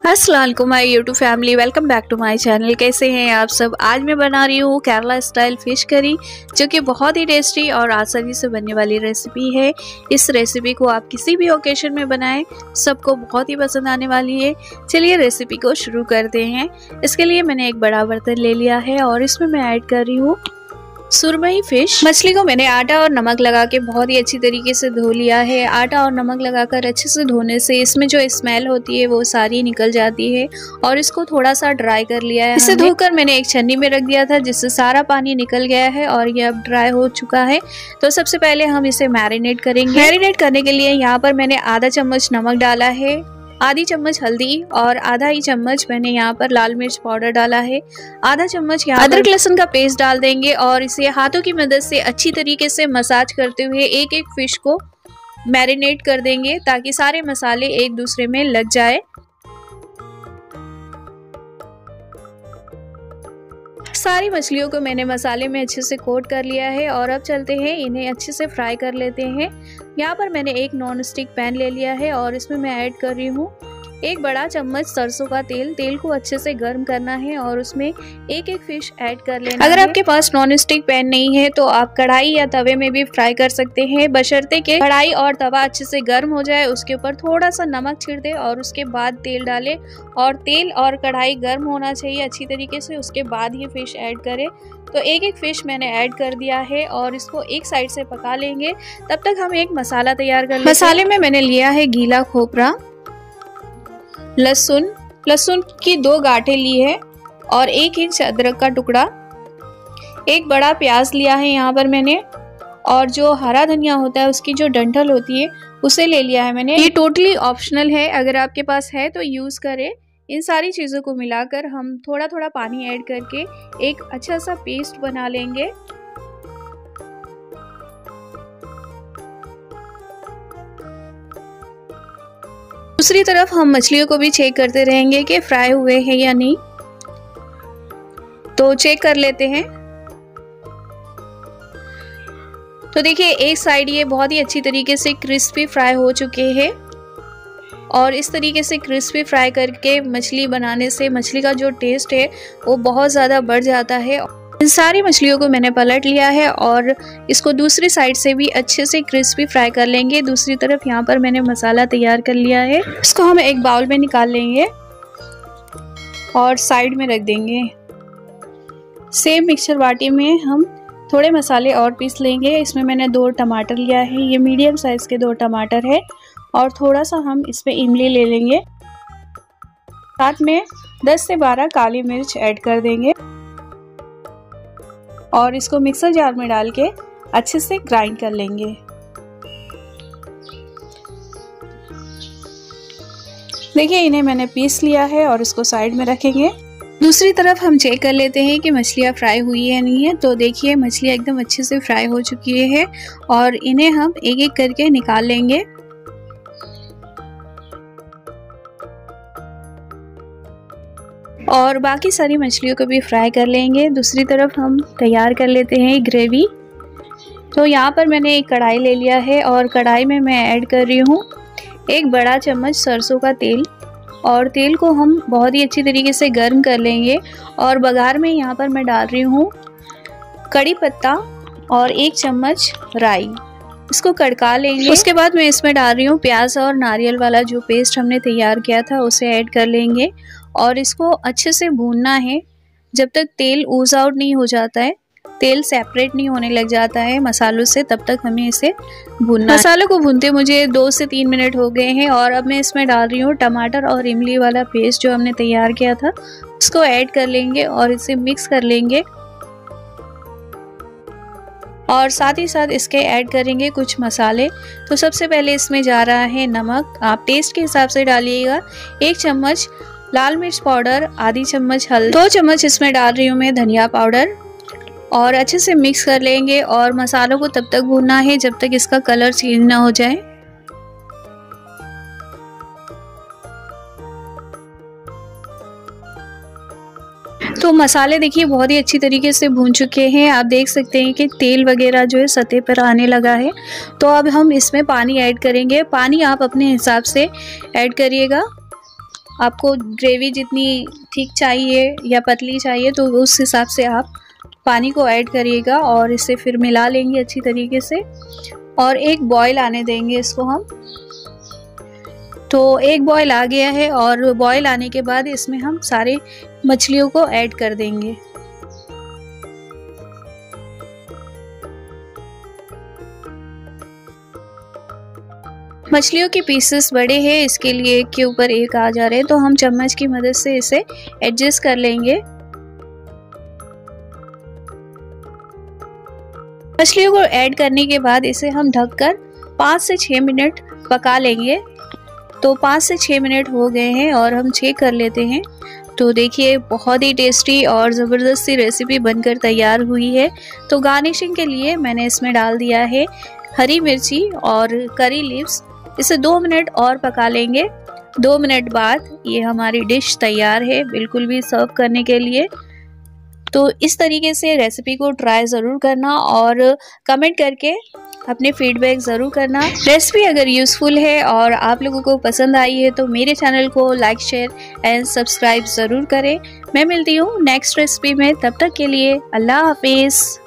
अस्सलाम वालेकुम my YouTube family, welcome back to my channel. कैसे हैं आप सब। आज मैं बना रही हूँ केरला स्टाइल फिश करी, जो कि बहुत ही टेस्टी और आसानी से बनने वाली रेसिपी है। इस रेसिपी को आप किसी भी ओकेजन में बनाएं, सबको बहुत ही पसंद आने वाली है। चलिए रेसिपी को शुरू करते हैं। इसके लिए मैंने एक बड़ा बर्तन ले लिया है और इसमें मैं ऐड कर रही हूँ सुरमई फिश। मछली को मैंने आटा और नमक लगा के बहुत ही अच्छी तरीके से धो लिया है। आटा और नमक लगाकर अच्छे से धोने से इसमें जो स्मेल होती है वो सारी निकल जाती है और इसको थोड़ा सा ड्राई कर लिया है। इसे धोकर मैंने एक छन्नी में रख दिया था, जिससे सारा पानी निकल गया है और ये अब ड्राई हो चुका है। तो सबसे पहले हम इसे मैरिनेट करेंगे। मैरिनेट करने के लिए यहाँ पर मैंने आधा चम्मच नमक डाला है, आधी चम्मच हल्दी और आधा ही चम्मच मैंने यहाँ पर लाल मिर्च पाउडर डाला है। आधा चम्मच यहाँ अदरक लहसुन का पेस्ट डाल देंगे और इसे हाथों की मदद से अच्छी तरीके से मसाज करते हुए एक एक फिश को मैरिनेट कर देंगे, ताकि सारे मसाले एक दूसरे में लग जाए। सारी मछलियों को मैंने मसाले में अच्छे से कोट कर लिया है और अब चलते हैं इन्हें अच्छे से फ्राई कर लेते हैं। यहाँ पर मैंने एक नॉन स्टिक पैन ले लिया है और इसमें मैं ऐड कर रही हूँ एक बड़ा चम्मच सरसों का तेल। तेल को अच्छे से गर्म करना है और उसमें एक एक फिश ऐड कर लेना है। अगर आपके पास नॉन स्टिक पैन नहीं है तो आप कढ़ाई या तवे में भी फ्राई कर सकते हैं, बशर्ते कि कढ़ाई और तवा अच्छे से गर्म हो जाए। उसके ऊपर थोड़ा सा नमक छिड़ दे और उसके बाद तेल डालें और तेल और कढ़ाई गर्म होना चाहिए अच्छी तरीके से, उसके बाद ही फिश ऐड करें। तो एक एक फिश मैंने ऐड कर दिया है और इसको एक साइड से पका लेंगे। तब तक हम एक मसाला तैयार कर लेंगे। मसाले में मैंने लिया है गीला खोपरा, लहसुन की 2 गांठें ली है और 1 इंच अदरक का टुकड़ा, एक बड़ा प्याज लिया है यहाँ पर मैंने, और जो हरा धनिया होता है उसकी जो डंठल होती है उसे ले लिया है मैंने। ये टोटली ऑप्शनल है, अगर आपके पास है तो यूज़ करें। इन सारी चीज़ों को मिलाकर हम थोड़ा थोड़ा पानी ऐड करके एक अच्छा सा पेस्ट बना लेंगे। दूसरी तरफ हम मछलियों को भी चेक करते रहेंगे कि फ्राई हुए हैं या नहीं, तो चेक कर लेते हैं। तो देखिए एक साइड ये बहुत ही अच्छी तरीके से क्रिस्पी फ्राई हो चुके हैं और इस तरीके से क्रिस्पी फ्राई करके मछली बनाने से मछली का जो टेस्ट है वो बहुत ज़्यादा बढ़ जाता है। इन सारी मछलियों को मैंने पलट लिया है और इसको दूसरी साइड से भी अच्छे से क्रिस्पी फ्राई कर लेंगे। दूसरी तरफ यहाँ पर मैंने मसाला तैयार कर लिया है, इसको हम एक बाउल में निकाल लेंगे और साइड में रख देंगे। सेम मिक्सचर बाटी में हम थोड़े मसाले और पीस लेंगे। इसमें मैंने 2 टमाटर लिया है, ये मीडियम साइज़ के 2 टमाटर है, और थोड़ा सा हम इसमें इमली ले लेंगे। साथ में 10 से 12 काली मिर्च ऐड कर देंगे और इसको मिक्सर जार में डाल के अच्छे से ग्राइंड कर लेंगे। देखिए इन्हें मैंने पीस लिया है और इसको साइड में रखेंगे। दूसरी तरफ हम चेक कर लेते हैं कि मछलियाँ फ्राई हुई है नहीं है। तो देखिए मछलियाँ एकदम अच्छे से फ्राई हो चुकी है और इन्हें हम एक एक करके निकाल लेंगे। और बाकी सारी मछलियों को भी फ्राई कर लेंगे। दूसरी तरफ हम तैयार कर लेते हैं ग्रेवी। तो यहाँ पर मैंने एक कढ़ाई ले लिया है और कढ़ाई में मैं ऐड कर रही हूँ एक बड़ा चम्मच सरसों का तेल, और तेल को हम बहुत ही अच्छी तरीके से गर्म कर लेंगे। और बघार में यहाँ पर मैं डाल रही हूँ कड़ी पत्ता और 1 चम्मच राई, इसको कड़का लेंगे। उसके बाद मैं इसमें डाल रही हूँ प्याज और नारियल वाला जो पेस्ट हमने तैयार किया था उसे ऐड कर लेंगे और इसको अच्छे से भूनना है जब तक तेल ऊज आउट नहीं हो जाता है, तेल सेपरेट नहीं होने लग जाता है मसालों से, तब तक हमें इसे भूनना है। मसालों को भूनते मुझे 2 से 3 मिनट हो गए हैं और अब मैं इसमें डाल रही हूँ टमाटर और इमली वाला पेस्ट जो हमने तैयार किया था, उसको ऐड कर लेंगे और इसे मिक्स कर लेंगे। और साथ ही साथ इसके ऐड करेंगे कुछ मसाले। तो सबसे पहले इसमें जा रहा है नमक, आप टेस्ट के हिसाब से डालिएगा। 1 चम्मच लाल मिर्च पाउडर, आधी चम्मच हल्दी, 2 चम्मच इसमें डाल रही हूँ मैं धनिया पाउडर, और अच्छे से मिक्स कर लेंगे। और मसालों को तब तक भूनना है जब तक इसका कलर चेंज ना हो जाए। तो मसाले देखिए बहुत ही अच्छी तरीके से भून चुके हैं। आप देख सकते हैं कि तेल वगैरह जो है सतह पर आने लगा है। तो अब हम इसमें पानी ऐड करेंगे। पानी आप अपने हिसाब से ऐड करिएगा। आपको ग्रेवी जितनी ठीक चाहिए या पतली चाहिए तो उस हिसाब से आप पानी को ऐड करिएगा और इसे फिर मिला लेंगे अच्छी तरीके से और एक बॉईल आने देंगे इसको हम। तो एक बॉईल आ गया है और बॉईल आने के बाद इसमें हम सारे मछलियों को ऐड कर देंगे। मछलियों के पीसेस बड़े हैं, इसके लिए एक के ऊपर एक आ जा रहे हैं, तो हम चम्मच की मदद से इसे एडजस्ट कर लेंगे। मछलियों को ऐड करने के बाद इसे हम ढककर 5 से 6 मिनट पका लेंगे। तो 5 से 6 मिनट हो गए हैं और हम चेक कर लेते हैं। तो देखिए बहुत ही टेस्टी और ज़बरदस्त सी रेसिपी बनकर तैयार हुई है। तो गार्निशिंग के लिए मैंने इसमें डाल दिया है हरी मिर्ची और करी लीव्स। इसे 2 मिनट और पका लेंगे। 2 मिनट बाद ये हमारी डिश तैयार है बिल्कुल भी सर्व करने के लिए। तो इस तरीके से रेसिपी को ट्राई ज़रूर करना और कमेंट करके अपने फीडबैक ज़रूर करना। रेसिपी अगर यूज़फुल है और आप लोगों को पसंद आई है तो मेरे चैनल को लाइक शेयर एंड सब्सक्राइब ज़रूर करें। मैं मिलती हूँ नेक्स्ट रेसिपी में, तब तक के लिए अल्लाह हाफिज़।